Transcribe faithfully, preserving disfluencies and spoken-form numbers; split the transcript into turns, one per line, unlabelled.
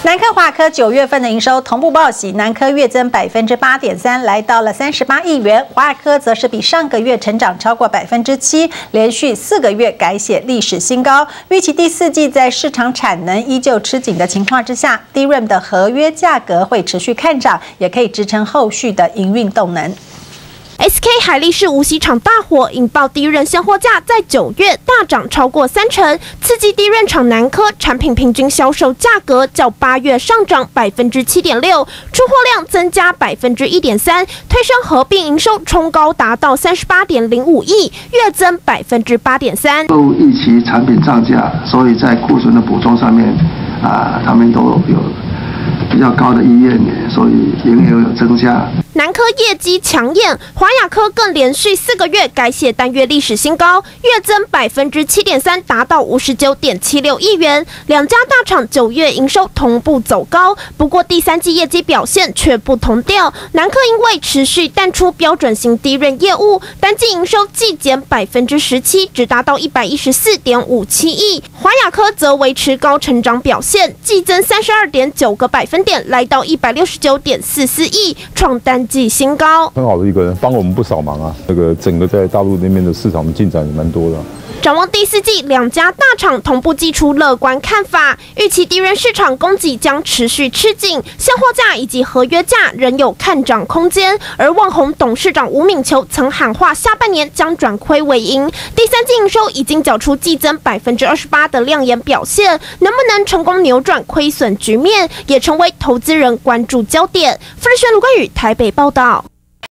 南科、华科九月份的营收同步报喜，南科月增百分之八点三，来到了三十八亿元；华科则是比上个月成长超过百分之七，连续四个月改写历史新高。预期第四季在市场产能依旧吃紧的情况之下 ，D R A M 的合约价格会持续看涨，也可以支撑后续的营运动能。
S K 海力士无锡厂大火，引爆低润现货价在九月大涨超过三成，刺激低润厂南科产品平均销售价格较八月上涨百分之七点六，出货量增加百分之一点三，推升合并营收冲高达到三十八点零五亿，月增百分之八点三。
受预期产品涨价，所以在库存的补充上面，啊，他们都有比较高的意愿，所以营业额有增加。
南科业绩强焰，华亚科更连续四个月改写单月历史新高，月增百分之七点三，达到五十九点七六亿元。两家大厂九月营收同步走高，不过第三季业绩表现却不同调。南科因为持续淡出标准型低润业务，单季营收季减百分之十七，只达到一百一十四点五七亿。华亚科则维持高成长表现，季增三十二点九个百分点，来到一百六十九点四四亿，创单 季新高，
很好的一个人，帮了我们不少忙啊。那个整个在大陆那边的市场进展也蛮多的。
展望第四季，两家大厂同步祭出乐观看法，预期低润市场供给将持续吃紧，现货价以及合约价仍有看涨空间。而旺宏董事长吴敏球曾喊话，下半年将转亏为盈，第三季营收已经缴出季增百分之二十八的亮眼表现，能不能成功扭转亏损局面，也成为投资人关注焦点。傅日轩、卢冠宇台北报道。